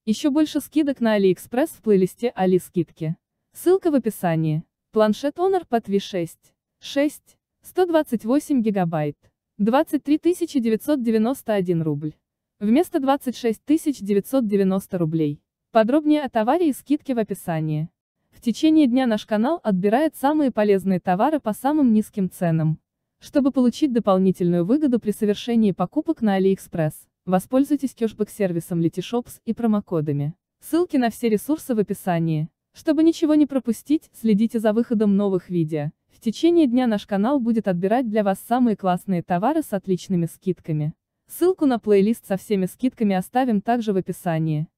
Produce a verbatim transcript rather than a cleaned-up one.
Еще больше скидок на AliExpress в плейлисте Али скидки. Ссылка в описании. Планшет Honor Pad ви шесть. шесть. сто двадцать восемь гигабайт. двадцать три тысячи девятьсот девяносто один рубль. Вместо двадцать шесть тысяч девятьсот девяносто рублей. Подробнее о товаре и скидке в описании. В течение дня наш канал отбирает самые полезные товары по самым низким ценам. Чтобы получить дополнительную выгоду при совершении покупок на AliExpress, воспользуйтесь кэшбэк-сервисом Letyshops и промокодами. Ссылки на все ресурсы в описании. Чтобы ничего не пропустить, следите за выходом новых видео. В течение дня наш канал будет отбирать для вас самые классные товары с отличными скидками. Ссылку на плейлист со всеми скидками оставим также в описании.